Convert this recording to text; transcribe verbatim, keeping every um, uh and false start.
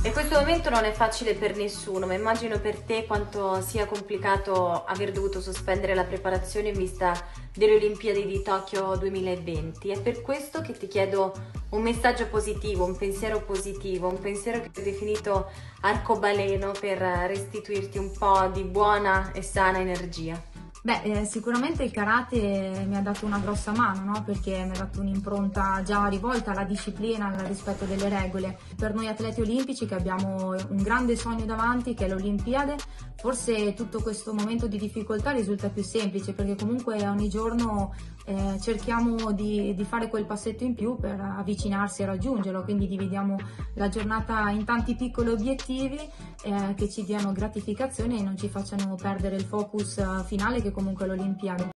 E questo momento non è facile per nessuno, ma immagino per te quanto sia complicato aver dovuto sospendere la preparazione in vista delle Olimpiadi di Tokyo duemilaventi. È per questo che ti chiedo un messaggio positivo, un pensiero positivo, un pensiero che ho definito arcobaleno per restituirti un po' di buona e sana energia. Beh, eh, sicuramente il karate mi ha dato una grossa mano, no? Perché mi ha dato un'impronta già rivolta alla disciplina, al rispetto delle regole. Per noi atleti olimpici che abbiamo un grande sogno davanti, che è l'Olimpiade, forse tutto questo momento di difficoltà risulta più semplice, perché comunque ogni giorno eh, cerchiamo di, di fare quel passetto in più per avvicinarsi e raggiungerlo, quindi dividiamo la giornata in tanti piccoli obiettivi eh, che ci diano gratificazione e non ci facciano perdere il focus finale, che comunque è l'Olimpiade.